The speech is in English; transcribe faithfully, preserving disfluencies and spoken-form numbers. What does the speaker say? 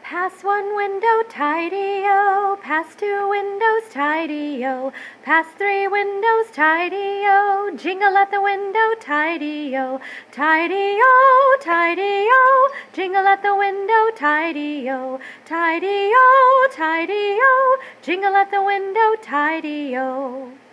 Pass one window, tidy-o, pass two windows, tidy-o, pass three windows, tidy-o, jingle at the window, tidy-o, tidy-o, tidy-o, jingle at the window, tidy-o, tidy-o, tidy-o, jingle at the window, tidy-o.